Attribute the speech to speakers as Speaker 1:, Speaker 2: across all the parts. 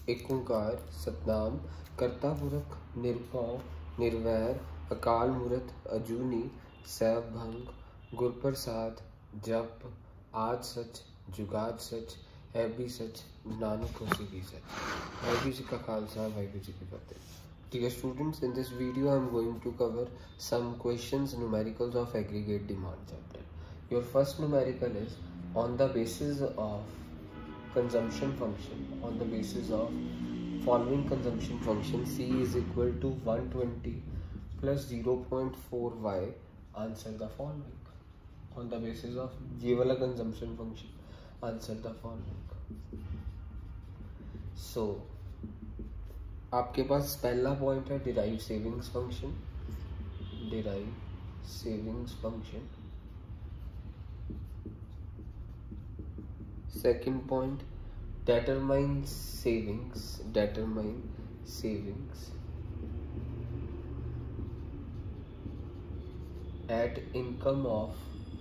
Speaker 1: एक ओंकार सतनाम करता पुरख निर्भव निर्वैर अकाल मूरत अजूनी सैभ भंग गुरप्रसाद जप आज सच जुगाद सच है भी सच नानक होसी भी सच। वाहिगुरू जी का खालसा वाहिगुरू जी की फतेह। Dear students, in this video I am going to cover some questions numericals of aggregate demand chapter. Your first numerical is on the basis of consumption function. On the basis of following consumption function, C is equal to 120 plus 0.4y. Answer the following. On the basis of ये वाला consumption function, answer the following. So आपके पास पहला point है derive savings function. Derive savings function. Second point determine savings at income of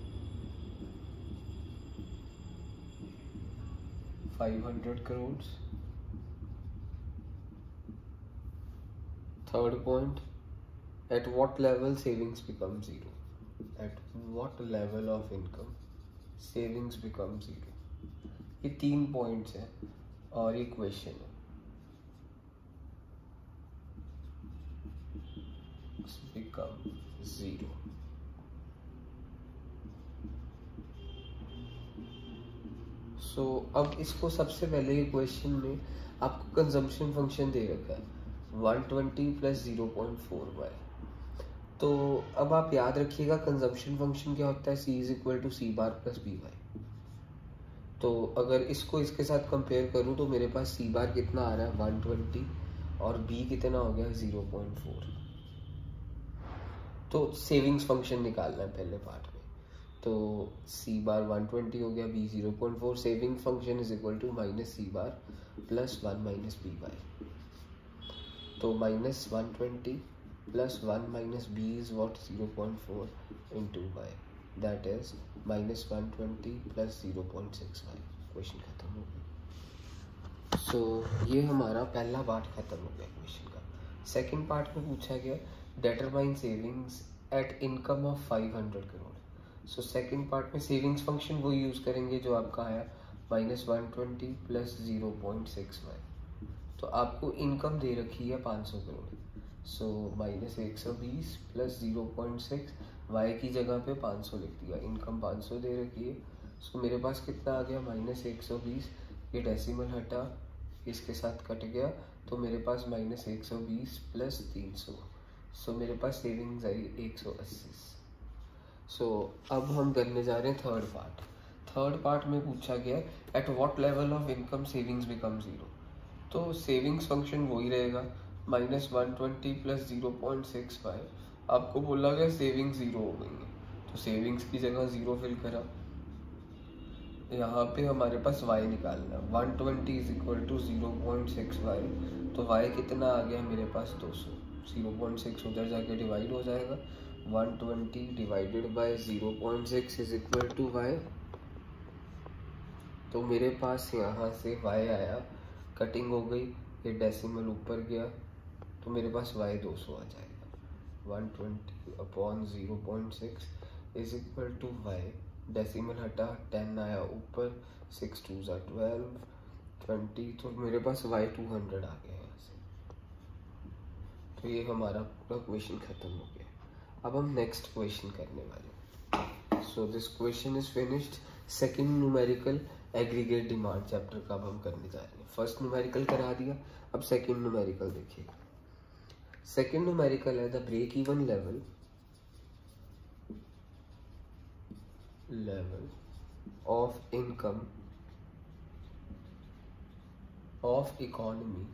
Speaker 1: 500 crores. Third point, at what level savings become zero? At what level of income savings become zero? ये तीन points हैं और ये question है। become zero. So अब इसको सबसे पहले ये क्वेश्चन में आपको कंजम्पशन फंक्शन दे रखा है 120 प्लस 0.4y। तो अब आप याद रखिएगा कंजम्पशन फंक्शन क्या होता है, c is equal to C bar plus B Y. तो अगर इसको इसके साथ कंपेयर करूं तो मेरे पास सी बार कितना आ रहा है 120 और बी कितना हो गया 0.4। तो सेविंग्स फंक्शन निकालना है पहले पार्ट में। तो सी बार 120 हो गया, B 0.4। Saving function is equal to minus C bar plus 1 minus B Y. तो minus 120 plus 1 minus B is what 0.4 into Y, that is minus 120 plus 0.6 Y. Question खत्म हो गया। सो ये हमारा पहला पार्ट खत्म हो गया क्वेश्चन का। सेकंड पार्ट में पूछा गया determine savings at income of 500 crore. So second part में सेविंग्स फंक्शन वो यूज करेंगे जो आपका आया माइनस 120 प्लस 0.6y। तो आपको इनकम दे रखी है 500 crore. So minus 120 plus 0.6, Y की जगह पे 500 लिख दिया। इनकम 500 दे रखी है। सो मेरे पास कितना आ गया माइनस 120। ये डेसिमल हटा इसके साथ कट गया तो मेरे पास माइनस 120 प्लस 300। सो मेरे पास सेविंग्स आई 180। सो अब हम करने जा रहे हैं थर्ड पार्ट। थर्ड पार्ट में पूछा गया at what level of income savings become zero. तो सेविंग्स फंक्शन वही रहेगा माइनस 120 प्लस 0.65। आपको बोला गया सेविंग्स जीरो हो गई है तो सेविंग्स की जगह जीरो फिल करा। यहाँ पे हमारे पास y निकालना है 120 इज इक्वल टू 0.6y। तो y कितना आ गया मेरे पास 200। 0.6 उधर जाके डिवाइड हो जाएगा। 120 divided by 0.6 is equal to y। तो मेरे पास यहाँ से y आया, कटिंग हो गई, ये डेसिमल ऊपर गया तो मेरे पास y 200 आ जाएगा। 120 upon 0.6 is equal to y, decimal हटा 10 आया ऊपर, 6 2 12 20। तो मेरे पास y 200 आ गया यहाँ से। तो ये हमारा पूरा क्वेश्चन खत्म हो गया। अब हम नेक्स्ट क्वेश्चन करने वाले। So this question is finished. Second numerical aggregate demand chapter का अब हम करने जा रहे हैं। फर्स्ट न्यूमेरिकल करा दिया, अब सेकंड न्यूमेरिकल देखिएगा। सेकंड न्यूमेरिकल है the break even level of income of economy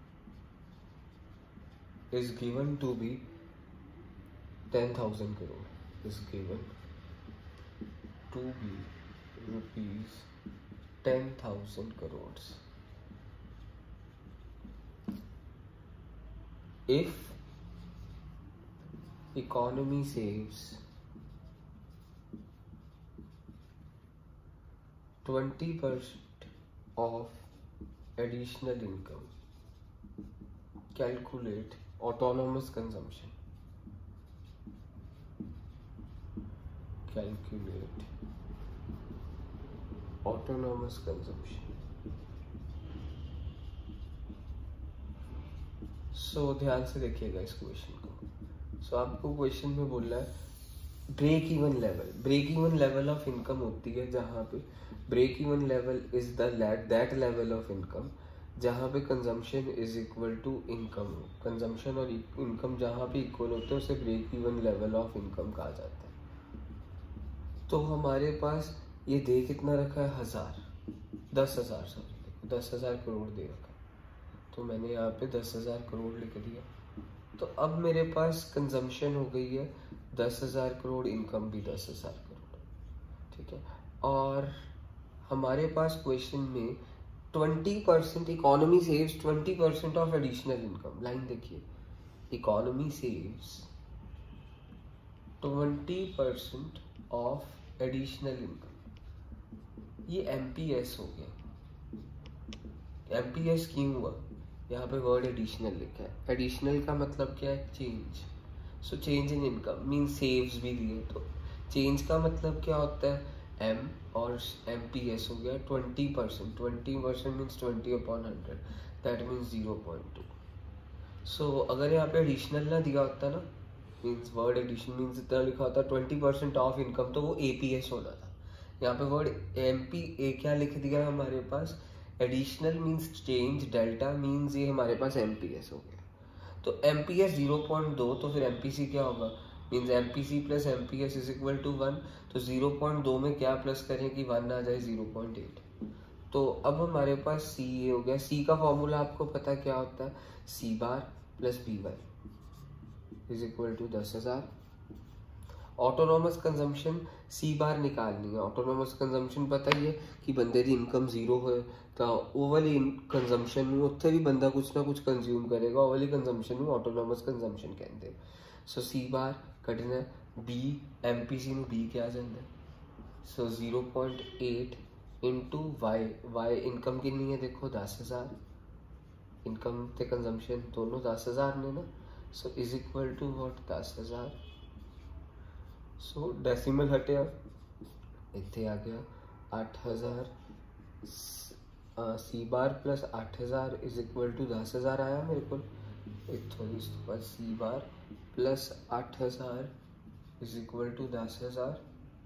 Speaker 1: is given to be 10,000 crore, is given to be rupees 10,000 crores if economy saves 20% of additional income calculate autonomous consumption, calculate autonomous consumption. So ध्यान से देखिएगा इस question को। सो आपको question में बोल रहा है break even level, break even level of income होती है जहाँ पे break even level is the that level of income जहाँ पे consumption is equal to income हो। कंजम्पशन और इनकम जहाँ पे इक्वल होते हैं उसे break even level of income कहा जाता है। तो हमारे पास ये दे कितना रखा है, 10,000 सॉरी 10,000 करोड़ दे रखा है, तो मैंने यहाँ पे 10,000 करोड़ लिख दिया। तो अब मेरे पास कंजम्पशन हो गई है 10,000 करोड़, इनकम भी 10,000 करोड़, ठीक है। और हमारे पास क्वेश्चन में 20% economy saves 20% of additional income. Line देखिए, economy saves 20% of additional income. ये एमपीएस हो गया। एमपीएस क्यों हुआ, यहाँ पे वर्ड एडिशनल लिखा है। एडिशनल का मतलब क्या है, change. So change in income mean saves भी दिए, तो चेंज का मतलब क्या होता है, एम और एमपीएस हो गया 20%। 20% मीन्स 20/100, दैट मीन्स 0.2। सो अगर यहाँ पे एडिशनल ना दिया होता ना, मीन्स वर्ड एडिशन मीन्स इतना लिखा होता 20% ऑफ इनकम, तो वो एपीएस होना था। यहाँ पे वर्ड एमपी ए क्या लिख दिया हमारे पास, additional means change, delta means ये हमारे पास एमपीएस हो गया। तो एमपीएस 0.2, तो फिर एमपीसी क्या होगा, means MPC plus MPS is equal to 1। तो 0.2 में क्या प्लस करें कि 1 आ जाए, 0.8। तो अब हमारे पास सी ए हो गया। सी का फॉर्मूला आपको पता क्या होता है, C bar plus B Y is equal to 10,000। Autonomous consumption C bar निकालनी है। ऑटोनोमस कंजम्पशन पता ही है कि बंदे की इनकम 0 हो तो वो वाली कंजम्पशन में उत्थे भी बंदा कुछ ना कुछ कंज्यूम करेगा, वो वाली कंजम्पशन में ऑटोनोमस कंजम्पशन कहते हैं। सो सी बार कटना है, बी एमपीसी में बी क्या जाना है, so 0.8 into Y. Y income कितनी है देखो 10,000, इनकम ते कंजम्पशन दोनों 10,000 ने ना, so is equal to what 10,000। So decimal हटिया इतने आ गया 8,000। C bar plus 8,000 is equal to 10,000 आया मेरे को इतों C bar plus 8,000 is equal to 10,000।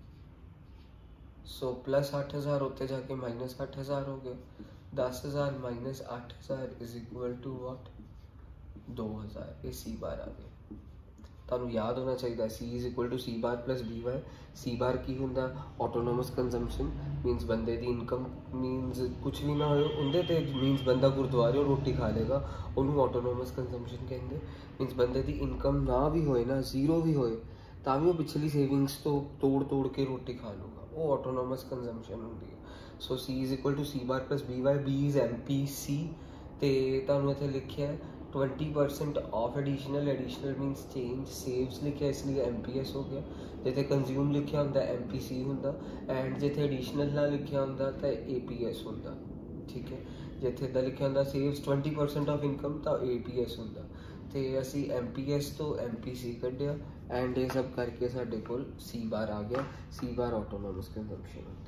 Speaker 1: So plus 8,000 होते जाके माइनस 8,000 हो गया। 10,000 minus 8,000 is equal to what 2,000। ये सी बार आ गया। ਤੁਹਾਨੂੰ याद होना चाहिए C is equal to C bar plus B Y. C bar की होंदा ऑटोनोमस कंजम्पशन मीनस बंदे दी इनकम मीनस कुछ भी ना हो उनदे ते मीनस बंदा गुरुद्वारे रोटी खा लेगा, उन्होंने ऑटोनोमस कंजम्पशन कहते। मीनस बंदे दी इनकम ना भी होए ना, 0 भी होए, तां भी वो पिछली सेविंग्स तो तोड़ के रोटी खा लूगा, वो ऑटोनोमस कंजम्पशन होंदी है। So C is equal to C bar plus B Y. B is M P C तो तुहानू इत्थे लिखिया है 20% of additional means change, saves लिखा इसलिए एमपीएस हो गया। जिथे कंज्यूम लिखा होंदा एमपीसी होंदा, एंड जिथे एडिशनल ना लिखा होंदा तो एपीएस होंदा, ठीक है। जिथे दा लिखा होंदा सेव्स 20% ऑफ इनकम तो एपीएस होंदा। तो असी एमपीएस तो एमपीसी कढ़िया एंड ये सब करके साडे कोल सी बार आ गया। सी बार ऑटोनोमस कंजम्पशन होंदा।